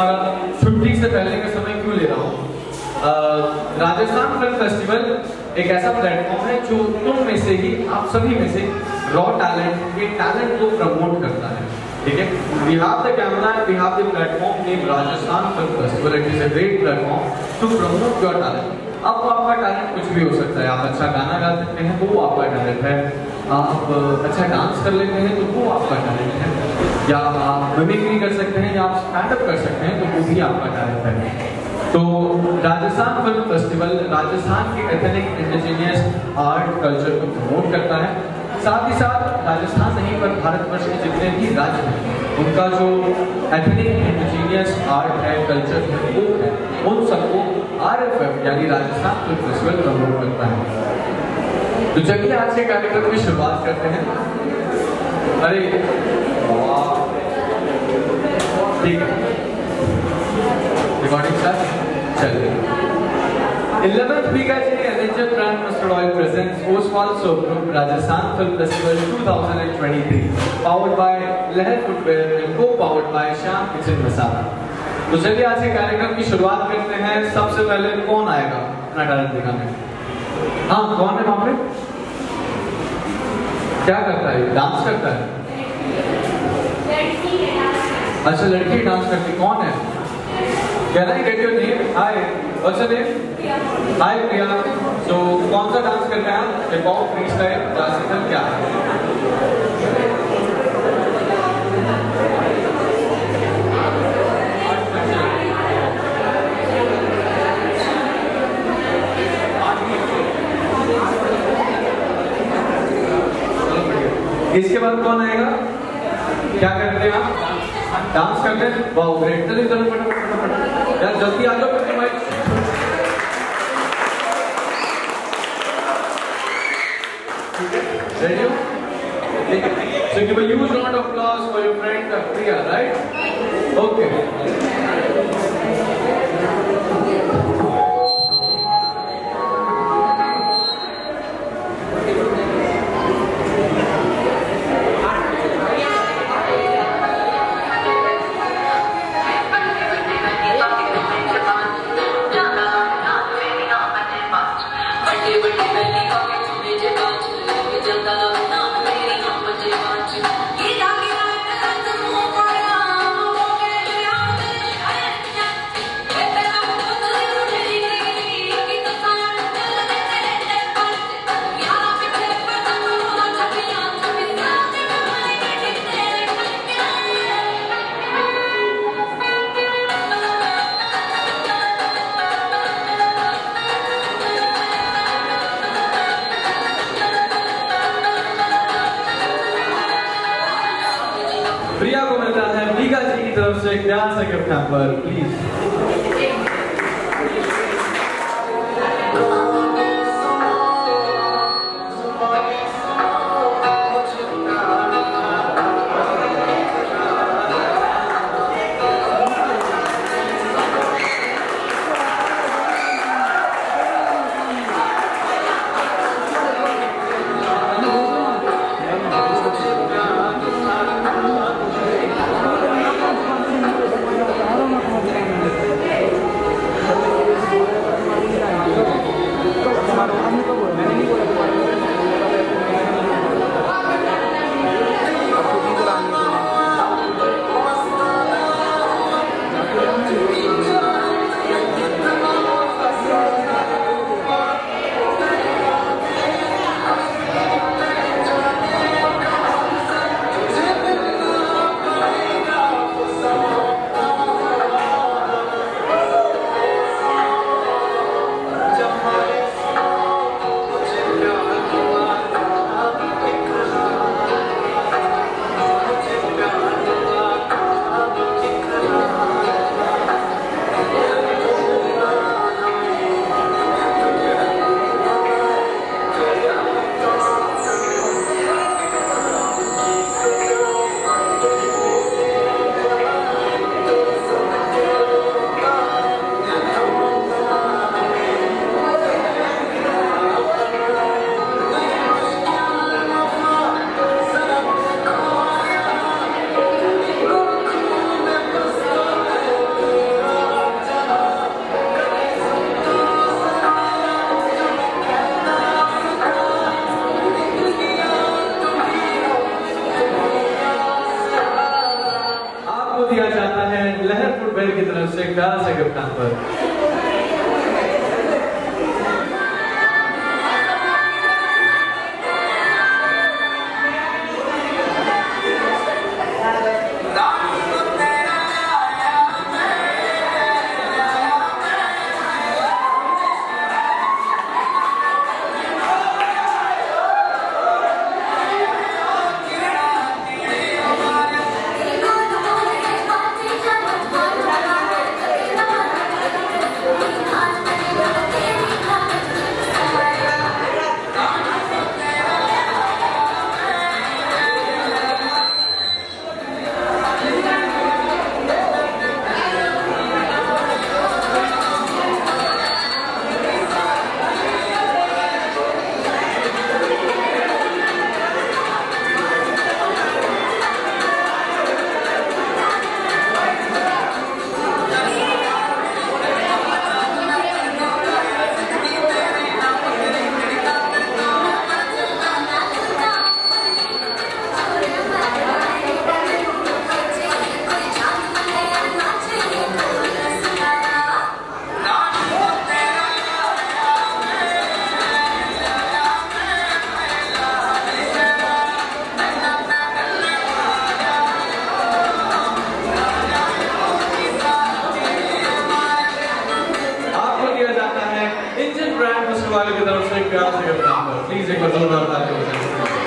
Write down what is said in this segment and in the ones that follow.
तुम्हारा छुट्टी से पहले का समय क्यों ले रहा हूँ। राजस्थान फिल्म फेस्टिवल एक ऐसा प्लेटफॉर्म है जो तुम में से ही, आप सभी में से रॉ टैलेंट के टैलेंट को प्रमोट करता है, ठीक है। We have the camera, we have the platform named Rajasthan Film Festival. It is a great platform to promote your talent. अब वो आपका टैलेंट कुछ भी हो सकता है, आप अच्छा गाना गा सकते हैं तो वो आपका टैलेंट है, आप अच्छा डांस कर लेते हैं तो वो आपका टैलेंट है, या आप मिमिक्री कर सकते हैं, या आप स्टैंड अप कर सकते हैं तो वो भी आपका टैलेंट है। तो राजस्थान फिल्म फेस्टिवल राजस्थान के एथनिक इंडिजिनियस आर्ट कल्चर को प्रमोट करता है, साथ ही साथ राजस्थान नहीं पर भारतवर्ष के जितने भी राज्य हैं उनका जो एथनिक इंडिजिनियस आर्ट है, कल्चर है, वो है, उन सबको RFF यानी राजस्थान फिल्म फेस्टिवल प्रमोट करता है। तो चलिए आज के कार्यक्रम की शुरुआत करते हैं। अरे ठीक है, रिकॉर्डिंग स्टार्ट, चलिए। 11th Bikaji Avenger Brand Mustard Oil presents Oswal Soap Group Rajasthan Film Festival 2023, powered by Lehar Footwear and co-powered by Shyam Kitchen Masala। तो चलिए आज के कार्यक्रम की शुरुआत करते हैं। सबसे पहले कौन आएगा अपना टैलेंट दिखाने? हाँ, कौन है वहाँ पे? क्या करता है? डांस करता है? अच्छा, लड़की डांस करती, कौन है? Can I get your name? Hi, what's your name? Hi Priya. So कौन सा डांस करते हैं आप? Hip hop, freestyle, classical, क्या? इसके बाद कौन आएगा? क्या करते हैं आप? डांस करते हैं? वाह ग्रेट। चलिए चलो फटाफट यार जल्दी आ जाओ। Ready? So give a huge round of applause for your friend Priya, right? Okay. प्रिया को मिलता है बीका जी की तरफ से एक प्यार सा गिफ्ट हैम्पर, प्लीज। दिया जाता है लहर फुटवेयर की तरफ से प्यार से कप्तान पर। वाले की तरफ से प्यार से करता हूं। प्लीज एक बार जोरदार तालियां बजाएं।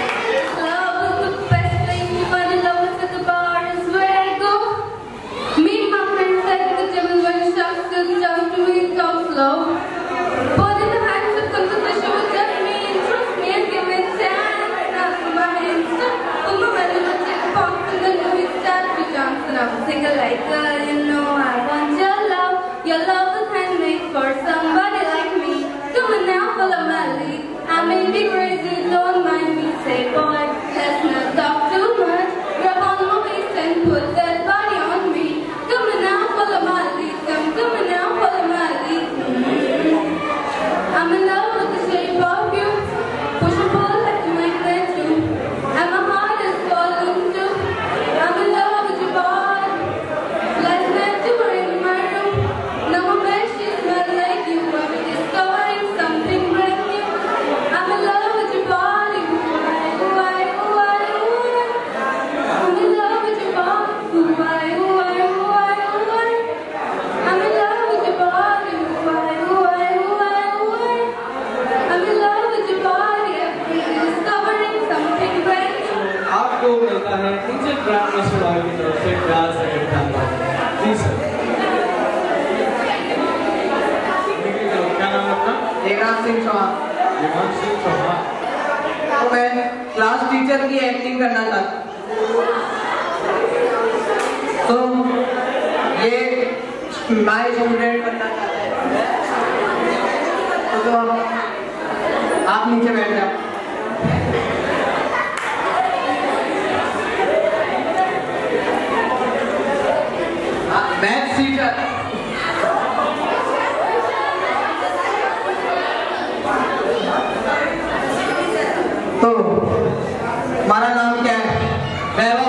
Single like you know I want your love. Your love was handmade for somebody like me. Come on now, follow my lead. I may be crazy, don't mind me. Say boy, let's not talk too much. Grab on my waist and put that body on me. Come on now, follow my lead. Come on now, follow my lead. I'm in love with the shape of you. Push and pull like a magnet too. And my heart is falling too. I'm in love with your body. Last night you were in my room. Now my bed sheets smell like you. I'm discovering something brand new. I'm in love with your body. Why? I'm in love with your body. Why? I'm in love with your body. Why? I'm in love with your body. I'm discovering something brand new. आपको मिलता है engine brand मशहूर की तरफ से प्यार से कप्तान पर। जी सर। क्या नाम अपना? देवराज सिंह चौहान। देवराज सिंह चौहान। तो मैं क्लास टीचर की एक्टिंग करना चाहता हूँ। तो ये माय स्टूडेंट बनना चाहते हैं। तो आप नीचे बैठ जाओ। Maths teacher. तो हमारा नाम क्या है? वैभव।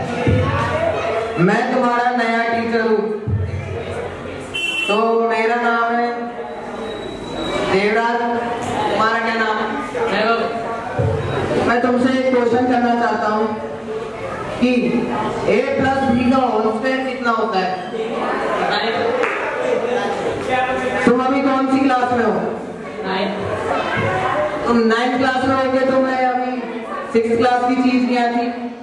मैं तुम्हारा नया टीचर हूँ। तो मेरा नाम है देवराज। तुम्हारा क्या नाम है? वैभव। मैं तुमसे एक क्वेश्चन करना चाहता हूँ कि a प्लस b का होल स्क्वायर कितना होता है? तुम अभी कौन सी क्लास में हो? तुम 9th क्लास में होगे तो मैं अभी 6th क्लास की चीज क्या थी?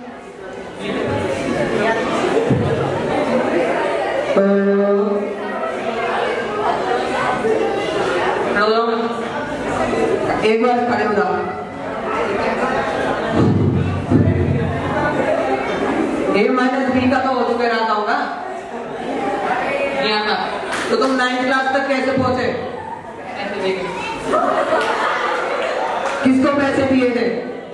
एक बार खड़े हो जाओ। a माइनस b का तो होल स्क्वायर आता होगा? नहीं आता। तो तुम 9th क्लास तक कैसे पहुंचे? ऐसे देखे। किसको पैसे दिए थे?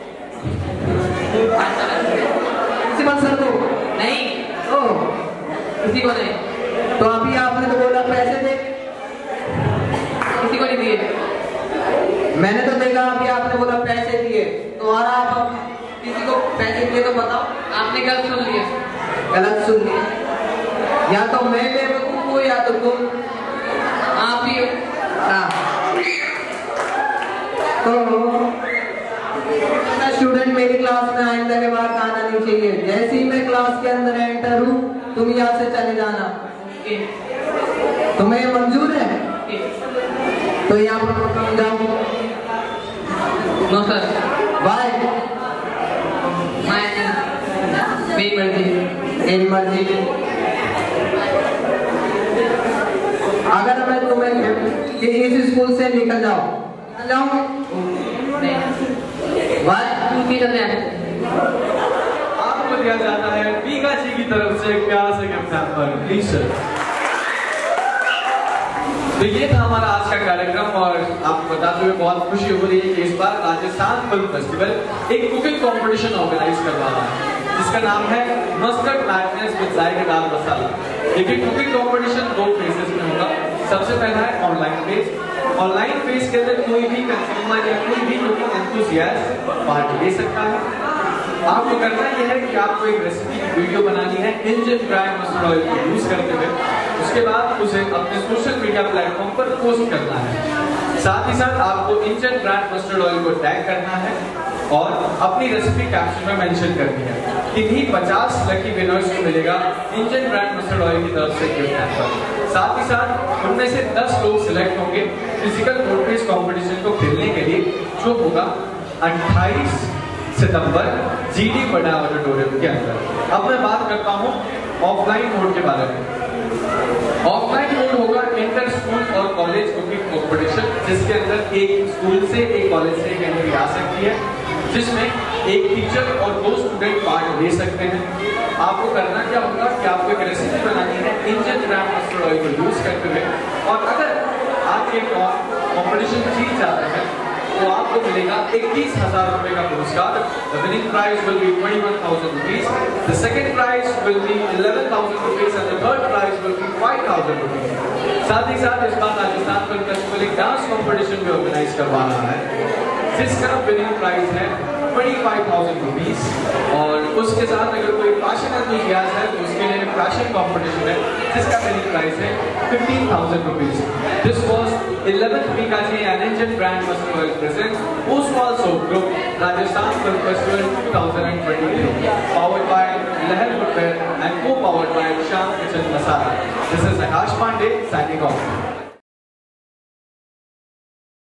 प्रिंसिपल सर को? नहीं। ओ, किसी को नहीं। तो अभी आपने तो बोला पैसे दे, किसी को नहीं दिए। मैंने तो देखा अभी आपने बोला पैसे दिए। तो और आप किसी को पैसे दिए तो बताओ। आपने गलत सुन लिया। गलत सुन लिया। या तो मैं बेवकूफ हूँ या तो तुम, आप ही हो। तो स्टूडेंट मेरी क्लास में आइंदा के बाद आना नहीं चाहिए। जैसे ही मैं क्लास के अंदर एंटर हूँ तुम यहाँ से चले जाना। तुम्हें मंजूर है? तो यहाँ पर जाओ। No sir. बाय। मेरी मर्जी। मेरी मर्जी। अगर मैं तुम्हें कि इस स्कूल से निकल जाओ, आपको दिया जाता है बीगा जी की तरफ से एक प्यारा सा गिफ्ट हैम्पर। Please sir. तो ये था हमारा आज का कार्यक्रम और आपको बताते हुए बहुत खुशी हो रही है कि इस बार राजस्थान फिल्म फेस्टिवल एक कुकिंग कंपटीशन ऑर्गेनाइज करवा रहा है जिसका नाम है mustard madness with Zaikedaar masala. देखिए कुकिंग कंपटीशन 2 फेजेस में होगा। सबसे पहला है ऑनलाइन फेज। ऑनलाइन फेज के अंदर कोई भी कंज्यूमर या कोई भी कुकिंग एंथुसियास्ट पार्ट ले सकता है। आपको करना यह है कि आपको एक रेसिपी की वीडियो बनानी है इंजन ब्रांड मस्टर्ड ऑयल को यूज करते हुए। उसके बाद उसे अपने सोशल मीडिया प्लेटफॉर्म पर पोस्ट करना है। साथ ही साथ आपको इंजन ब्रांड मस्टर्ड ऑयल को टैग करना है और अपनी रेसिपी कैप्शन में मेंशन करनी है। इन्हीं 50 लकी विनर्स को मिलेगा इंजन ब्रांड मस्टर्ड ऑयल की तरफ से गिफ्ट हैम्पर। साथ ही साथ उनमें से 10 लोग सिलेक्ट होंगे फिजिकल रोड रेस कॉम्पिटिशन को खेलने के लिए, जो होगा 28 सितंबर जीडी बड़ा ऑडिटोरियम के अंदर। अब मैं बात करता हूँ ऑफलाइन मोड के बारे में। ऑफलाइन मोड होगा इंटर स्कूल और कॉलेज कुकिंग कॉम्पिटिशन, जिसके अंदर एक स्कूल से एक कॉलेज से एक एंट्री आ सकती है, जिसमें एक टीचर और 2 स्टूडेंट पार्ट ले सकते हैं। आपको करना क्या होगा कि आपको एक रेसिपी बनानी है इंजन ब्रांड मस्टर्ड ऑयल को यूज करते हुए, और अगर आप ये कॉम्पिटिशन जीत जाते हैं तो आपको मिलेगा 21,000 रुपए का पुरस्कार। The winning prize will be 21,000 rupees. The second prize will be 11,000 rupees and the third prize will be 5,000 rupees. साथ ही साथ इस बार राजस्थान फिल्म फेस्टिवल एक डांस कॉम्पिटिशन भी ऑर्गेनाइज करवा रहा है, जिसका विनिंग प्राइज है 25,000 रुपीज। और उसके साथ अगर कोई फैशन एंथुसियास्ट है तो उसके लिए फैशन कॉम्पिटिशन है, जिसका विनिंग प्राइज है 15,000 rupees. This was 11th Bikaji and engine brand mustard oil present Oswal soap group Rajasthan film festival 2022, powered by Lehar footwear and co powered by Shyam kitchen masala. This is Aakash Pandey signing of.